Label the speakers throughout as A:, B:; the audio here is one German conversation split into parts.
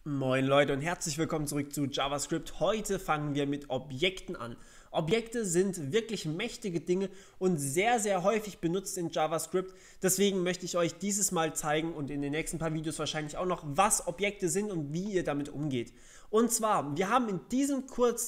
A: Moin Leute und herzlich willkommen zurück zu JavaScript. Heute fangen wir mit Objekten an. Objekte sind wirklich mächtige Dinge und sehr, sehr häufig benutzt in JavaScript. Deswegen möchte ich euch dieses Mal zeigen und in den nächsten paar Videos wahrscheinlich auch noch, was Objekte sind und wie ihr damit umgeht. Und zwar, wir haben in diesen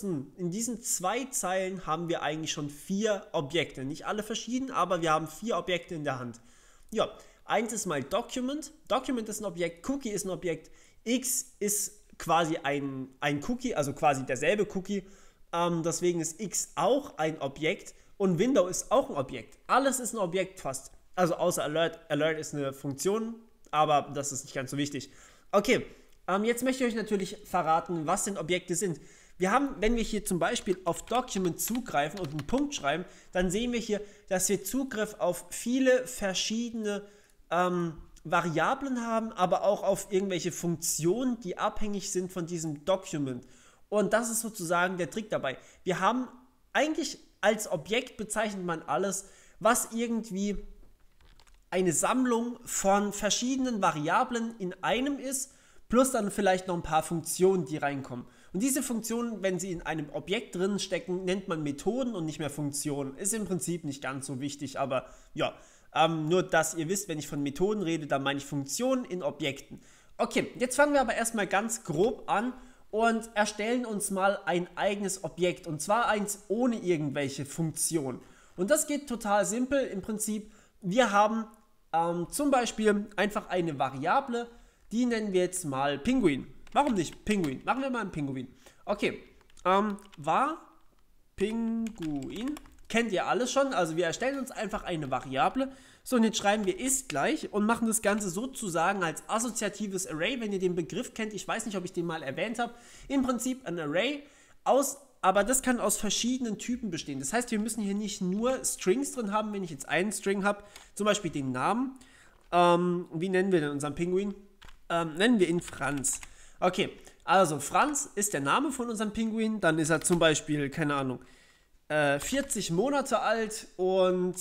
A: zwei Zeilen haben wir eigentlich schon 4 Objekte. Nicht alle verschieden, aber wir haben 4 Objekte in der Hand. Ja, eins ist mal Document. Document ist ein Objekt, Cookie ist ein Objekt. X ist quasi ein Cookie, also quasi derselbe Cookie. Deswegen ist X auch ein Objekt und Window ist auch ein Objekt. Alles ist ein Objekt fast. Also außer Alert. Alert ist eine Funktion, aber das ist nicht ganz so wichtig. Okay, jetzt möchte ich euch natürlich verraten, was denn Objekte sind. Wir haben, wenn wir hier zum Beispiel auf Document zugreifen und einen Punkt schreiben, dann sehen wir hier, dass wir Zugriff auf viele verschiedene Variablen haben, aber auch auf irgendwelche Funktionen, die abhängig sind von diesem Document. Und das ist sozusagen der Trick dabei. Wir haben eigentlich als Objekt bezeichnet man alles, was irgendwie eine Sammlung von verschiedenen Variablen in einem ist, plus dann vielleicht noch ein paar Funktionen, die reinkommen. Und diese Funktionen, wenn sie in einem Objekt drin stecken, nennt man Methoden und nicht mehr Funktionen. Ist im Prinzip nicht ganz so wichtig, aber ja. Nur, dass ihr wisst, wenn ich von Methoden rede, dann meine ich Funktionen in Objekten. Okay, jetzt fangen wir aber erstmal ganz grob an und erstellen uns mal ein eigenes Objekt. Und zwar eins ohne irgendwelche Funktionen. Und das geht total simpel. Im Prinzip, wir haben zum Beispiel einfach eine Variable, die nennen wir jetzt mal Pinguin. Warum nicht Pinguin? Machen wir mal einen Pinguin. Okay, war Pinguin. Kennt ihr alles schon, also wir erstellen uns einfach eine Variable. So, und jetzt schreiben wir ist gleich und machen das Ganze sozusagen als assoziatives Array, wenn ihr den Begriff kennt. Ich weiß nicht, ob ich den mal erwähnt habe. Im Prinzip ein Array aber das kann aus verschiedenen Typen bestehen. Das heißt, wir müssen hier nicht nur Strings drin haben, wenn ich jetzt einen String habe, zum Beispiel den Namen. Wie nennen wir denn unseren Pinguin? Nennen wir ihn Franz. Okay, also Franz ist der Name von unserem Pinguin, dann ist er zum Beispiel, keine Ahnung, 40 Monate alt und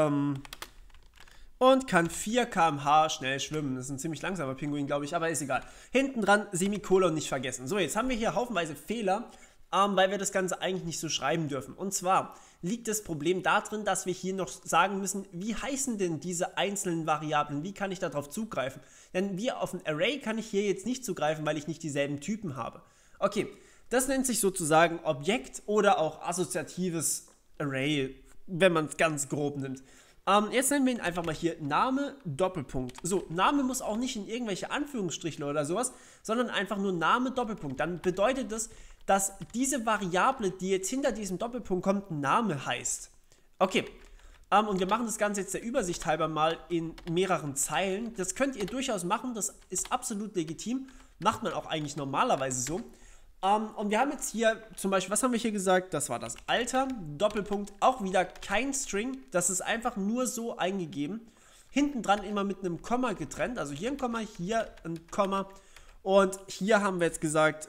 A: kann 4 km/h schnell schwimmen. Das ist ein ziemlich langsamer Pinguin, glaube ich, aber ist egal. Hinten dran Semikolon nicht vergessen. So, jetzt haben wir hier haufenweise Fehler, weil wir das Ganze eigentlich nicht so schreiben dürfen. Und zwar liegt das Problem darin, dass wir hier noch sagen müssen, wie heißen denn diese einzelnen Variablen? Wie kann ich darauf zugreifen? Denn auf ein Array kann ich hier jetzt nicht zugreifen, weil ich nicht dieselben Typen habe. Okay. Das nennt sich sozusagen Objekt oder auch assoziatives Array, wenn man es ganz grob nimmt. Jetzt nennen wir ihn einfach mal hier Name, Doppelpunkt. So, Name muss auch nicht in irgendwelche Anführungsstriche oder sowas, sondern einfach nur Name, Doppelpunkt. Dann bedeutet das, dass diese Variable, die jetzt hinter diesem Doppelpunkt kommt, Name heißt. Okay, und wir machen das Ganze jetzt der Übersicht halber mal in mehreren Zeilen. Das könnt ihr durchaus machen, das ist absolut legitim. Macht man auch eigentlich normalerweise so. Und wir haben jetzt hier zum Beispiel, was haben wir hier gesagt? Das war das Alter, Doppelpunkt, auch wieder kein String, das ist einfach nur so eingegeben. Hinten dran immer mit einem Komma getrennt, also hier ein Komma, hier ein Komma. Und hier haben wir jetzt gesagt,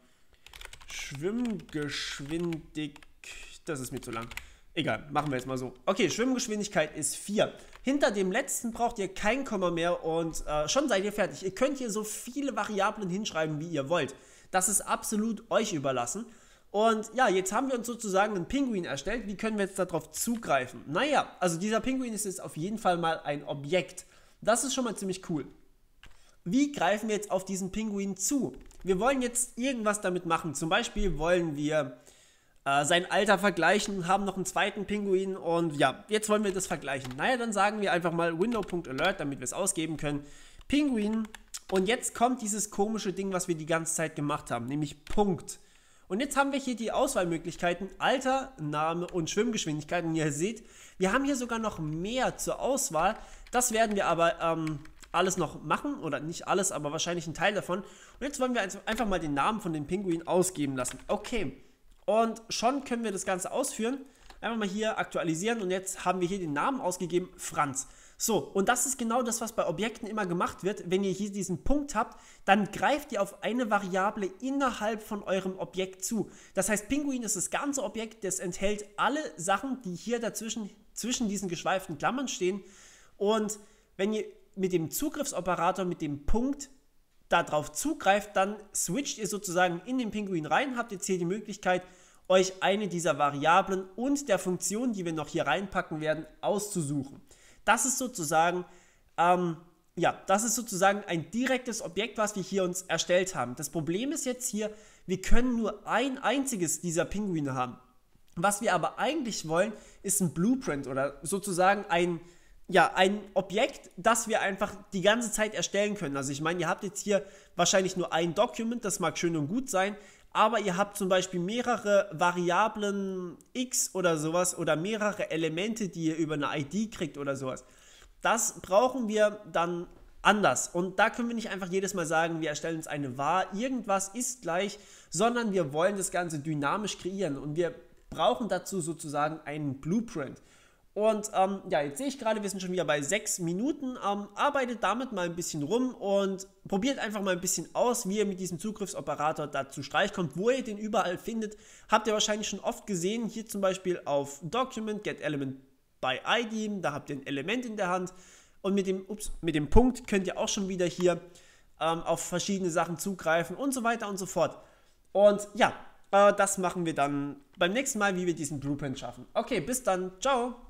A: Schwimmgeschwindigkeit, das ist mir zu lang. Egal, machen wir jetzt mal so. Okay, Schwimmgeschwindigkeit ist 4. Hinter dem letzten braucht ihr kein Komma mehr und schon seid ihr fertig. Ihr könnt hier so viele Variablen hinschreiben, wie ihr wollt. Das ist absolut euch überlassen. Und ja, jetzt haben wir uns sozusagen einen Pinguin erstellt. Wie können wir jetzt darauf zugreifen? Naja, also dieser Pinguin ist jetzt auf jeden Fall mal ein Objekt. Das ist schon mal ziemlich cool. Wie greifen wir jetzt auf diesen Pinguin zu? Wir wollen jetzt irgendwas damit machen. Zum Beispiel wollen wir sein Alter vergleichen, haben noch einen zweiten Pinguin und ja, jetzt wollen wir das vergleichen. Naja, dann sagen wir einfach mal window.alert, damit wir es ausgeben können. Pinguin. Und jetzt kommt dieses komische Ding, was wir die ganze Zeit gemacht haben, nämlich Punkt. Und jetzt haben wir hier die Auswahlmöglichkeiten Alter, Name und Schwimmgeschwindigkeit. Und ihr seht, wir haben hier sogar noch mehr zur Auswahl. Das werden wir aber alles noch machen, oder nicht alles, aber wahrscheinlich ein Teil davon. Und jetzt wollen wir einfach mal den Namen von dem Pinguin ausgeben lassen. Okay, und schon können wir das Ganze ausführen. Einfach mal hier aktualisieren und jetzt haben wir hier den Namen ausgegeben, Franz. So, und das ist genau das, was bei Objekten immer gemacht wird. Wenn ihr hier diesen Punkt habt, dann greift ihr auf eine Variable innerhalb von eurem Objekt zu. Das heißt, Pinguin ist das ganze Objekt, das enthält alle Sachen, die hier zwischen diesen geschweiften Klammern stehen. Und wenn ihr mit dem Zugriffsoperator, mit dem Punkt darauf zugreift, dann switcht ihr sozusagen in den Pinguin rein, habt jetzt hier die Möglichkeit, euch eine dieser Variablen und der Funktion, die wir noch hier reinpacken werden, auszusuchen. Das ist sozusagen, das ist sozusagen ein direktes Objekt, was wir hier uns erstellt haben. Das Problem ist jetzt hier, wir können nur ein einziges dieser Pinguine haben. Was wir aber eigentlich wollen, ist ein Blueprint oder sozusagen ein Objekt, das wir einfach die ganze Zeit erstellen können. Also ich meine, ihr habt jetzt hier wahrscheinlich nur ein Document, das mag schön und gut sein, aber ihr habt zum Beispiel mehrere Variablen x oder sowas oder mehrere Elemente, die ihr über eine ID kriegt oder sowas. Das brauchen wir dann anders und da können wir nicht einfach jedes Mal sagen, wir erstellen uns eine var, irgendwas ist gleich, sondern wir wollen das Ganze dynamisch kreieren und wir brauchen dazu sozusagen einen Blueprint. Und jetzt sehe ich gerade, wir sind schon wieder bei 6 Minuten. Arbeitet damit mal ein bisschen rum und probiert einfach mal ein bisschen aus, wie ihr mit diesem Zugriffsoperator da zu Streich kommt. Wo ihr den überall findet, habt ihr wahrscheinlich schon oft gesehen. Hier zum Beispiel auf Document, Get Element by ID, da habt ihr ein Element in der Hand. Und mit dem Punkt könnt ihr auch schon wieder hier auf verschiedene Sachen zugreifen und so weiter und so fort. Und ja, das machen wir dann beim nächsten Mal, wie wir diesen Blueprint schaffen. Okay, bis dann. Ciao.